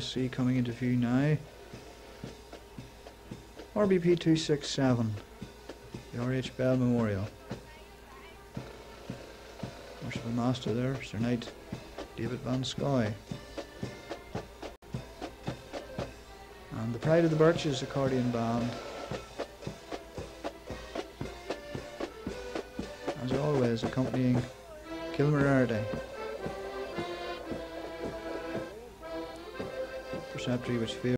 see coming into view now. RBP 267, the R.H. Bell Memorial. Merciful Master there, Sir Knight David Van Scoy. And the Pride of the Birches accordion band. As always, accompanying Kilmerardy. Preceptory which